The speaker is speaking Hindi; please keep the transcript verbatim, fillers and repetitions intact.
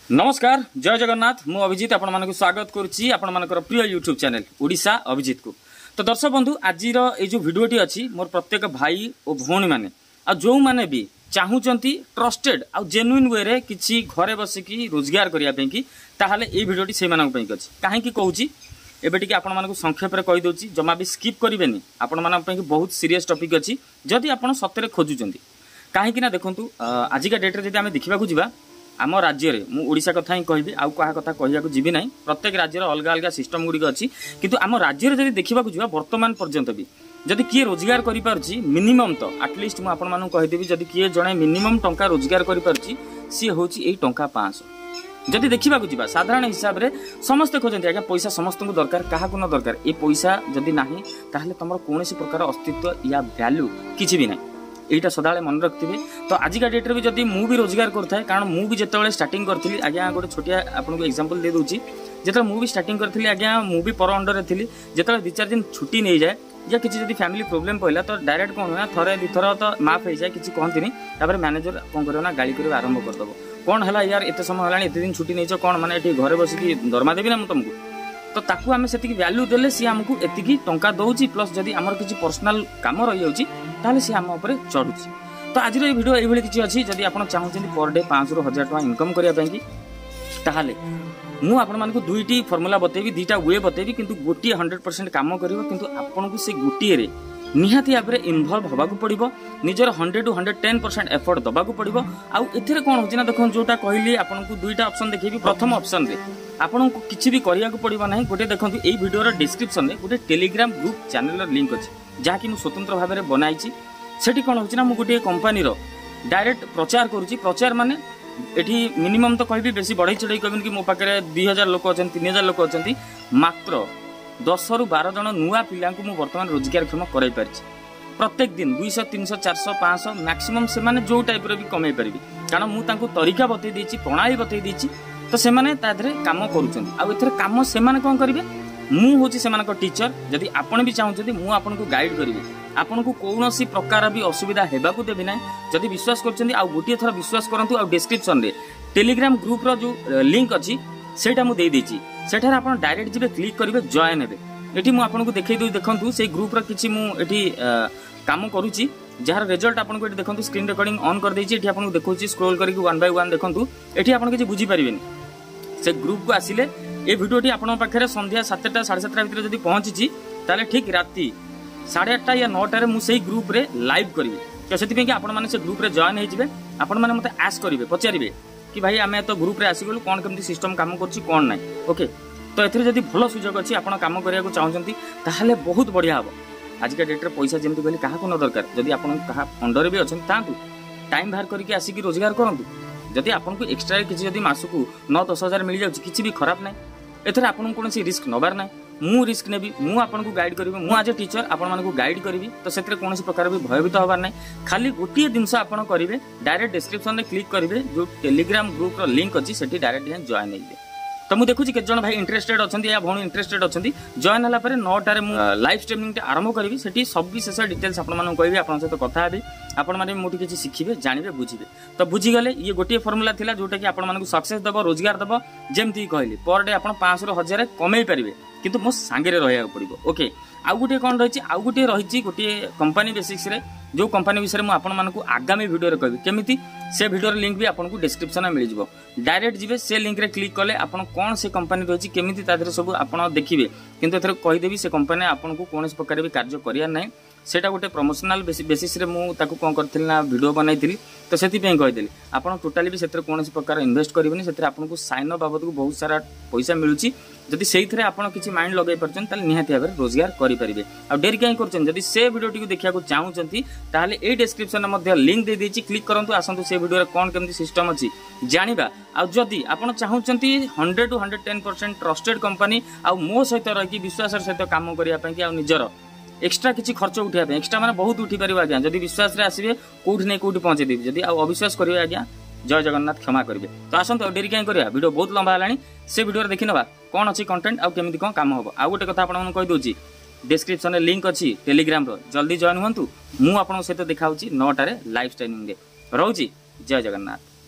नमस्कार जय जगन्नाथ मु अभिजीत आपण मानक स्वागत करुच्ची आपण मानकर प्रिय यूट्यूब चैनल ओडिशा अभिजीत को। तो दर्शक बंधु आज जो भिडियोटी अच्छी मोर प्रत्येक भाई और भौणी मैंने आ जो मैंने भी चाहूँगी ट्रस्टेड आ जेन्युइन वे रे किसी घरे बसिकी रोजगार करने की ताहले ए भिडियोटी से अच्छी कहीं कहूँ एबे टिके आपण मानक संक्षेप में कहीदे जमा भी स्किप करेंगे आपण मान बहुत सीरीयस टॉपिक अच्छी जदि आप सतरे खोजुंट कहीं देखूँ आजिका डेट्रे जब आम देखा जावा आम राज्य में मु ओडिशा कथा ही कहबी आउ कहा कथा कहया जीवी ना प्रत्येक राज्यर अलग अलग सिस्टम गुड़िक अच्छी किंतु आम राज्य में जब देखा जा बर्तमान पर्यंत भी जदि किए रोजगार करि मिनिमम तो आटलिस्ट मुझे आपण कहीदेवी जदि किए जड़े मिनिमम टंका रोजगार करि सी हूँ यही टंका पाँच सौ जदि देखा जा साधारण हिसाब से समस्ते खोजती आज्ञा पैसा समस्त को दरकार क्या न दरकार ये पैसा जदि ना ताहले तुम कौन प्रकार अस्तित्व या वैल्यू किसी भी ना यहीटा सदाले मन रखिए। तो आजिका डेट्रे भी जदि मु भी रोजगार करता कारण मु भी जिते स्टार्टिंग करी आज्ञा गोटे छोटिया आपको एग्जांपल दे दूसरी जो मु भी स्टार्टिंग करी आज्ञा मु भी पर अंडर थी जो दि चार दिन छुट्टी नहीं जाए या किसी जब फैमिली प्रोब्लेम पड़ा तो डायरेक्ट कौन हुआ थरे दिथर तो माफ हो जाए किसी कहती मैनेजर कौन कर गाड़ी कर आरंभ करदेव कौन है यार एत समय है एत दिन छुट्टी नहीं कौन मैंने घरे बसिकी दरमा देवी ना तुमको तो ताकू आम से वैल्यू देले सी आमको एतिकी टंका दौची प्लस जदि आमर किसी पर्सनाल काम रही जाऊँगी ताहले सी आम उपर चढ़ुची। तो आज ये वीडियो ये किसी अच्छी जदि आप चाहते पर डे पाँच रु हजार टका इनकम करने ताहले मु आपण मानकु दुईटी फर्मुला बतेबी दुईटा वे बतेबी किंतु गोटे हंड्रेड परसेंट काम करिवो किंतु आपन को से गोटे रे निहाती भाव में इनवल्व होबाकू पड़िबो निजर hundred to hundred ten percent effort दबाकू पड़िबो। आउ एथिरे कोन होची ना देखो जोटा कहली आपन को दुईटा ऑप्शन देखेबी प्रथम ऑप्शन रे आपन को किछि भी करिया को पड़िबो नाही गोटे देखंतु एई वीडियो रो डिस्क्रिप्शन रे गोटे टेलीग्राम ग्रुप चैनल रो लिंक अछि जहा कि मु स्वतंत्र भाव में बनाइछि सेठी कोन होची ना मु गोटे कंपनी रो डायरेक्ट प्रचार करूची प्रचार माने एठी मिनिमम तो कहबी बेसी बढ़ई चढ़ई कहबिन कि मो पाखरे दो हज़ार लोक अछन तीन हज़ार लोक अछन मात्र दस रु बारह जन नुआ पिला को बर्तमान रोजगार क्षम कराई पारिछि प्रत्येक दिन दुई सौ तीन सौ चार सौ पाँच सौ मैक्सिमम से माने जो टाइप रो भी कमाई पारिबी कारण मु तांको तरीका बतई देछि प्रणाली बतई देछि तो से माने तादरे काम करूछन आ एथरे काम से माने कोन करिवे मु होछि से मानको टीचर जदि आपण भी चाहउछथि मु आपण को गाइड करिवे आपण को कोनोसी प्रकार भी असुविधा हेबा को देबी नै जदि विश्वास करछथि आ गोटिए थरा विश्वास करंतु आ डिस्क्रिप्शन रे टेलीग्राम ग्रुप रो जो लिंक अछि सेटा मु देई देछि सेठार आपण डायरेक्ट जिबे क्लिक करिवे जॉइन हेबे एठी मु आपण को देखै दउ देखंतु से ग्रुप रो किछि मु एठी काम करूछि जार रिजल्ट आपण को एठी देखंतु स्क्रीन रिकॉर्डिंग ऑन कर देछि एठी आपण को देखौछि स्क्रॉल करके वन बाय वन देखंतु एठी आपण किछि बुझी परिबेनी से ग्रुप को आसिले ए वीडियोटी आपण पाखरे संध्या सातटा साढ़े सातटा भितर जदि पहुंची ताले ठीक राती साढ़े आठटा या नौटा रे मु सेही ग्रुप रे लाइव करिवे तो सेति पे कि आपण माने से ग्रुप रे जॉइन हे जिवे आपण माने मते आस्क करिवे पचारिवे कि भाई आमे तो ग्रुप रे आसी गलु कोन केमती सिस्टम काम करछि कोन नै ओके तो एथरे जदि भलो सुजोग अछि आपण काम करिया को चाहउछंती ताहले बहुत बढ़िया हबो। आज का डेट रे पैसा जेमती कहली काहा को न दरकार जदि आपण काहा अंडर भी अछन तांतु टाइम बाहर करके आसी कि रोजगार करंतु जदि आपण को एक्स्ट्रा किछि जदि मासकु नौ दस हजार मिल जाउछि किछि भी खराब नै एथरे आपण कोनसी रिस्क नबार नै मु रिस्क नेबी मु आपण को गाइड करिवि मु आज टीचर आपण मान को गाइड करिवि तो सेतरे कोनसी प्रकार भी भयभीत होबार नै खाली गोटिए दिनस आपण करिवे डायरेक्ट डिस्क्रिप्शन रे क्लिक करिवे जो टेलीग्राम ग्रुप रो लिंक अछि सेठी डायरेक्ट जॉइन हेइबे। तो मुझे देखुची केत जन भाई इंटरेस्टेड अच्छा या भौणी इंटरेस्टेड अच्छा जॉइन है नौटार लाइव स्ट्रीमिंग आरंभ करी से सब शेष डिटेल्स आपको कहबी आप सहित कथा हेबी आपण मैंने मोटी किसी शिखिबे जानवे बुझे तो बुझीगले ये गोटे फर्मुला थिला जोटा कि आपको सक्सेस दब रोजगार दब जमती कहली पर डे आप पाँच रु हजार कमे पारे किंतु मो सांगे रहा पड़ो ओके आउ गोटे कौन रही आउ गोटे रही गोटे कंपनी बेसिक्स रे जो कंपनी विषय में आपण मानकु आगामी वीडियो रे कहबी केमिति से वीडियो रे लिंक भी आपन को डिस्क्रिप्शन में मिल जिवो डायरेक्ट जिवे से लिंक रे क्लिक कले आपन कोन से कंपनी रही केमिति तादरे सब आपन देखिबे किंतु एथरे कहि देबी से कंपनी आपन को कोनस प्रकार भी कार्य करिया नै सेटा गोटे प्रमोशनल बेसिस रे मु ताकू कोन करथिल ना वीडियो बनाइथिली तो सेति पे कहि देली आपन टोटली भी सेतरे कोनस प्रकार इन्वेस्ट करबेनी सेतरे आपन को साइन बाबत को बहुत सारा पैसा मिलुची जदि सेइथरे आपन किछि माइंड लगाइ परछन ताले निहाती भाबरे रोजगार करि परिबे आ डेरी काई करछन जदि से वीडियो टी को देखिया को चाहउचंती ताले ए डिस्क्रिप्शन में मध्य लिंक दे देछि क्लिक करंतु आसंतु से वीडियो रे कोन केमति सिस्टम अछि जानिबा आ जदि आपन चाहउचंती hundred to hundred ten percent trusted company आ मो सहित रही कि विश्वास सहित काम करिया पय कि आ निजर एक्स्ट्रा किसी खर्च उठा एक्स्ट्रा माने बहुत उठी पार आज्ञा जदि विश्वास रे आसीबे कोठी नै कोठी पहुंचे देबी जदि आ अविश्वास करिवे आज्ञा जय जगन्नाथ क्षमा करिवे। तो आसंतु डेरी काई करिया वीडियो बहुत लंबा हलानी से वीडियो रे देखि नबा कोन अछि कंटेंट आ केमिति कोन काम होबो। आ गोटे कथा आपन मन कहि दोछि डिस्क्रिप्शन रे लिंक अछि टेलीग्राम रो जल्दी जॉइन हुंतु मु आपन सहित देखाउछि नौ टारे लाइव स्ट्रीमिंग रे रहउछि जय जगन्नाथ।